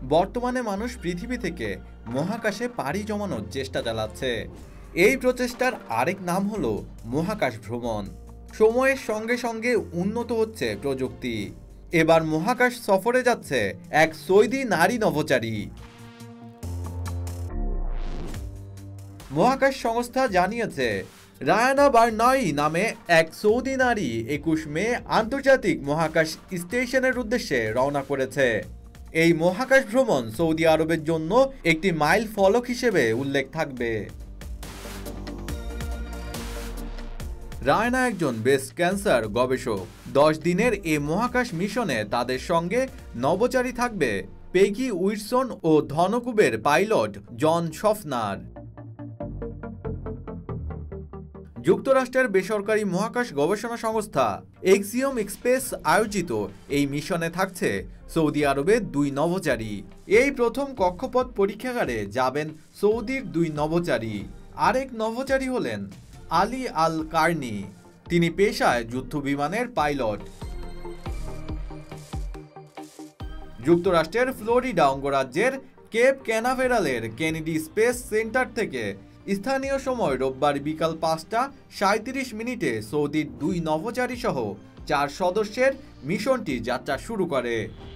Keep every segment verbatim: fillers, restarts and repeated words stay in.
বর্তমানে মানুষ পৃথিবী থেকে মহাকাশে পাড়ি জমানোর চেষ্টা চালাচ্ছে। এই প্রচেষ্টার আরেক নাম হলো মহাকাশ ভ্রমণ। সময়ের সঙ্গে সঙ্গে উন্নত হচ্ছে প্রযুক্তি। এবার মহাকাশ সফরে যাচ্ছে এক সৌদি নারী নভোচারী। মহাকাশ সংস্থা জানিয়েছে, রায়ানা বার্নাই নামে এক সৌদি নারী একুশ মে আন্তর্জাতিক মহাকাশ স্টেশনের উদ্দেশ্যে রওনা করেছে। এই মহাকাশ ভ্রমণ সৌদি আরবের জন্য একটি মাইল ফলক হিসেবে উল্লেখ থাকবে। রায়না একজন ব্রেস্ট ক্যান্সার গবেষক। দশ দিনের এ মহাকাশ মিশনে তাদের সঙ্গে নভোচারী থাকবে পেগি উইলসন ও ধনকুবের পাইলট জন শফনার। যুক্তরাষ্ট্রের বেসরকারি মহাকাশ গবেষণা সংস্থা এক্সিওম স্পেস আয়োজিত এই মিশনে থাকছে সৌদি আরবের দুই নভোচারী। এই প্রথম কক্ষপথ পরীক্ষাগারে যাবেন সৌদির দুই নভোচারী। আরেক নভোচারী হলেন আলী আল কার্নি। তিনি পেশায় যুদ্ধবিমানের পাইলট। যুক্তরাষ্ট্রের ফ্লোরিডা অঙ্গরাজ্যের কেপ ক্যানাভেরালের কেনেডি স্পেস সেন্টার থেকে স্থানীয় সময় রোববার বিকাল পাঁচটা সাঁইত্রিশ মিনিটে সৌদির দুই নভোচারী সহ চার সদস্যের মিশনটি যাত্রা শুরু করে।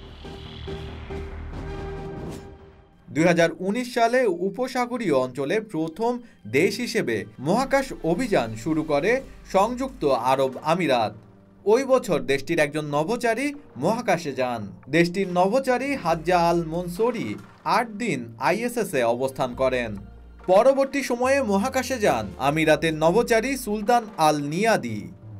দুই হাজার উনিশ সালে উপসাগরীয় অঞ্চলে প্রথম দেশ হিসেবে মহাকাশ অভিযান শুরু করে সংযুক্ত আরব আমিরাত। ওই বছর দেশটির একজন নভোচারী মহাকাশে যান। দেশটির নভোচারী হাজ্জা আল মনসুরি আট দিন আইএসএসে অবস্থান করেন। পরবর্তী সময়ে মহাকাশে যান আমিরাতের নভোচারী সুলতান আল নিয়াদি।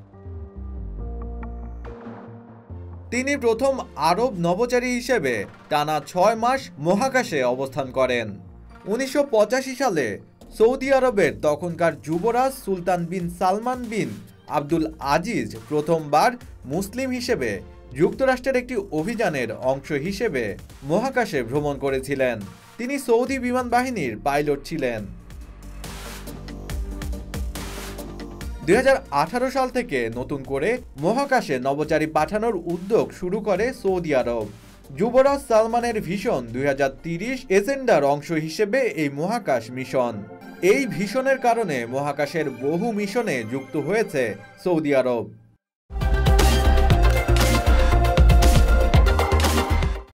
তিনি প্রথম আরব নভোচারী হিসেবে টানা ছয় মাস মহাকাশে অবস্থান করেন। উনিশশো পঁচাশি সালে সৌদি আরবের তখনকার যুবরাজ সুলতান বিন সালমান বিন আব্দুল আজিজ প্রথমবার মুসলিম হিসেবে যুক্তরাষ্ট্রের একটি অভিযানের অংশ হিসেবে মহাকাশে ভ্রমণ করেছিলেন। তিনি সৌদি বিমান বাহিনীর পাইলট ছিলেন। দুই হাজার আঠারো সাল থেকে নতুন করে মহাকাশে নভোচারী পাঠানোর উদ্যোগ শুরু করে সৌদি আরব। যুবরাজ সালমানের ভিশন দুই হাজার তিরিশ এজেন্ডার অংশ হিসেবে এই মহাকাশ মিশন। এই ভিশনের কারণে মহাকাশের বহু মিশনে যুক্ত হয়েছে সৌদি আরব।